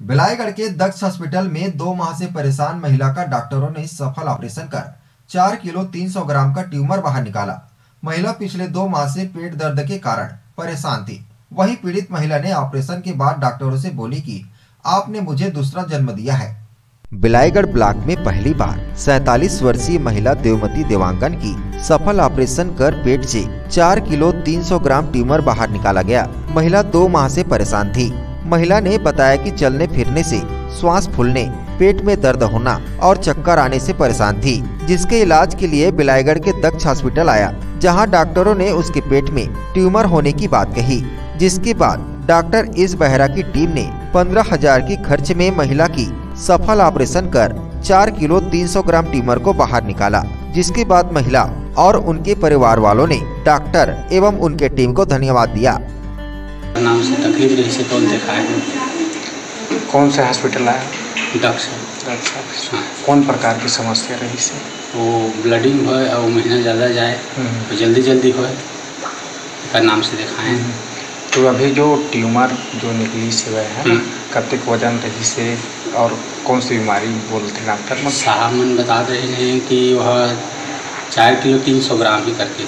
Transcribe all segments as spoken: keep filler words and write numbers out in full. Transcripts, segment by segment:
बिलाईगढ़ के दक्ष हॉस्पिटल में दो माह से परेशान महिला का डॉक्टरों ने सफल ऑपरेशन कर चार किलो तीन सौ ग्राम का ट्यूमर बाहर निकाला। महिला पिछले दो माह से पेट दर्द के कारण परेशान थी। वहीं पीड़ित महिला ने ऑपरेशन के बाद डॉक्टरों से बोली कि आपने मुझे दूसरा जन्म दिया है। बिलाईगढ़ ब्लॉक में पहली बार सैतालीस वर्षीय महिला देवमती देवांगन की सफल ऑपरेशन कर पेट से चार किलो तीन सौ ग्राम ट्यूमर बाहर निकाला गया। महिला दो माह से परेशान थी। महिला ने बताया कि चलने फिरने से श्वास फूलने, पेट में दर्द होना और चक्कर आने से परेशान थी, जिसके इलाज के लिए बिलाईगढ़ के दक्ष हॉस्पिटल आया, जहां डॉक्टरों ने उसके पेट में ट्यूमर होने की बात कही। जिसके बाद डॉक्टर इस बहरा की टीम ने पंद्रह हजार की खर्च में महिला की सफल ऑपरेशन कर चार किलो तीन सौ ग्राम ट्यूमर को बाहर निकाला। जिसके बाद महिला और उनके परिवार वालों ने डॉक्टर एवं उनके टीम को धन्यवाद दिया। नाम से तकलीफ रही से कौन दिखाए। कौन से हॉस्पिटल आया? डॉक्टर। हाँ। कौन प्रकार की समस्या रही से? वो ब्लडिंग हो और महीना ज़्यादा जाए तो जल्दी जल्दी हो का नाम से दिखाएं। तो अभी जो ट्यूमर जो निकली से वह है कतिक वजन रही से और कौन सी बीमारी बोलते डॉक्टर? साहब मन बता रहे हैं कि वह चार किलो तीन सौ ग्राम ही करके।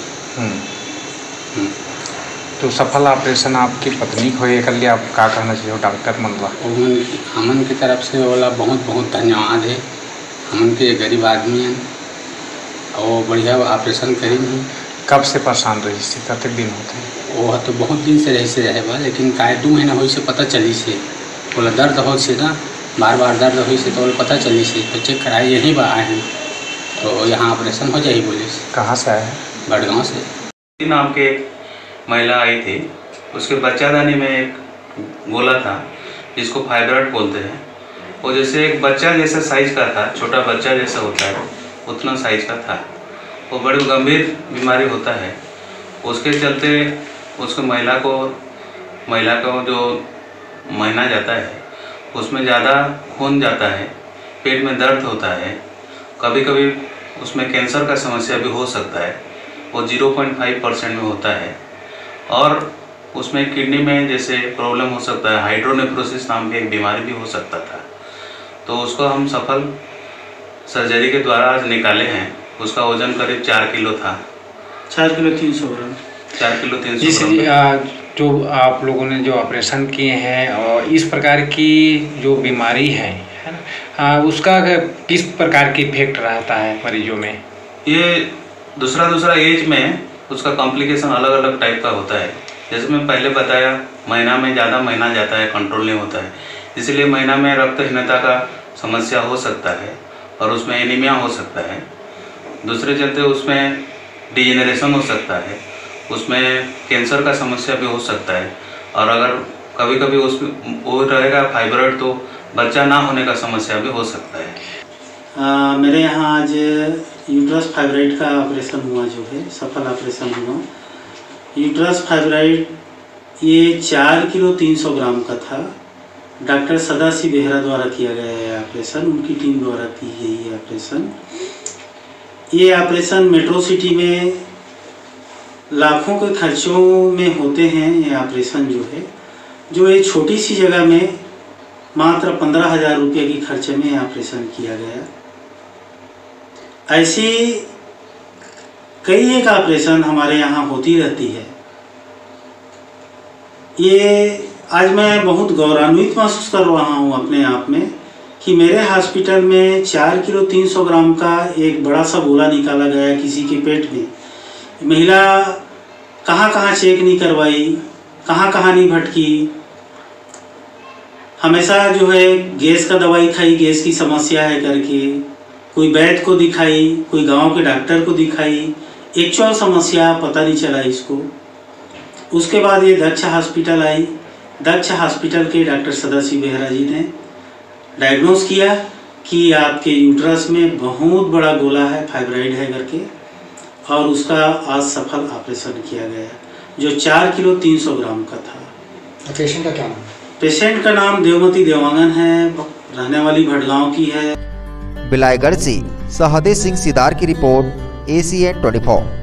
तो सफल ऑपरेशन आपकी पत्नी को ये कर लिया, आप क्या कहना चाहिए डॉक्टर मनवा? हमन की तरफ से बोला बहुत बहुत धन्यवाद है। हमन के गरीब आदमी हैं और बढ़िया ऑपरेशन करेंगे। कब से परेशान रही से? कतक दिन होते हैं? वो तो बहुत दिन से रही से रहे बा, लेकिन काय दो महीना हो से पता चली से बोला दर्द हो से ना बार बार दर्द हो से तो पता चली से तो चेक कराए यहीं बा आए हैं तो यहाँ ऑपरेशन हो जाए बोले। कहाँ से आए हैं? बड़गांव से। नाम के महिला आई थी, उसके बच्चादानी में एक गोला था जिसको फाइब्रॉइड बोलते हैं। वो जैसे एक बच्चा जैसा साइज का था, छोटा बच्चा जैसा होता है उतना साइज का था। वो बड़ी गंभीर बीमारी होता है। उसके चलते उसको महिला को महिला को जो महीना जाता है उसमें ज़्यादा खून जाता है, पेट में दर्द होता है, कभी कभी उसमें कैंसर का समस्या भी हो सकता है। वो ज़ीरो पॉइंट फाइव परसेंट में होता है और उसमें किडनी में जैसे प्रॉब्लम हो सकता है, हाइड्रोनेफ्रोसिस नाम की एक बीमारी भी हो सकता था। तो उसको हम सफल सर्जरी के द्वारा आज निकाले हैं। उसका वजन करीब चार किलो था। चार किलो तीन सौ ग्राम चार किलो तीन सौ ग्राम। जो आप लोगों ने जो ऑपरेशन किए हैं और इस प्रकार की जो बीमारी है है ना, उसका किस प्रकार की इफेक्ट रहता है मरीजों में? ये दूसरा दूसरा एज में उसका कॉम्प्लिकेशन अलग अलग टाइप का होता है। जैसे मैं पहले बताया, महीना में ज़्यादा महीना जाता है, कंट्रोल नहीं होता है, इसलिए महीना में रक्तहीनता का समस्या हो सकता है और उसमें एनीमिया हो सकता है। दूसरे चलते उसमें डिजेनरेशन हो सकता है, उसमें कैंसर का समस्या भी हो सकता है और अगर कभी कभी उसमें वो रहेगा फाइब्रॉइड तो बच्चा ना होने का समस्या भी हो सकता है। आ, मेरे यहाँ आज यूट्रस फाइब्रॉइड का ऑपरेशन हुआ, जो है सफल ऑपरेशन हुआ। यूट्रस फाइब्रॉइड ये चार किलो तीन सौ ग्राम का था। डॉक्टर सदाशिव बेहरा द्वारा किया गया है ऑपरेशन, उनकी टीम द्वारा की गई है ऑपरेशन। ये ऑपरेशन मेट्रो सिटी में लाखों के खर्चों में होते हैं। ये ऑपरेशन जो है जो एक छोटी सी जगह में मात्र पंद्रह हजार रुपये की खर्चे में ऑपरेशन किया गया। ऐसी कई एक ऑपरेशन हमारे यहाँ होती रहती है। ये आज मैं बहुत गौरवान्वित महसूस कर रहा हूँ अपने आप में कि मेरे हॉस्पिटल में चार किलो तीन सौ ग्राम का एक बड़ा सा गोला निकाला गया किसी के पेट में। महिला कहाँ कहाँ चेक नहीं करवाई, कहाँ कहाँ नहीं भटकी, हमेशा जो है गैस का दवाई खाई, गैस की समस्या है करके, कोई वैद्य को दिखाई, कोई गांव के डॉक्टर को दिखाई, एक्चुअल समस्या पता नहीं चला इसको। उसके बाद ये दक्ष हॉस्पिटल आई। दक्ष हॉस्पिटल के डॉक्टर सदाशिव बेहरा जी ने डायग्नोस किया कि आपके यूट्रस में बहुत बड़ा गोला है, फाइब्रॉइड है करके, और उसका आज सफल ऑपरेशन किया गया जो चार किलो तीन सौ ग्राम का था। पेशेंट का क्या नाम? पेशेंट का नाम देवमती देवांगन है, रहने वाली भटगांव की है। बिलाईगढ़ से सहदेव सिंह सिदार की रिपोर्ट, एसीएन चौबीस।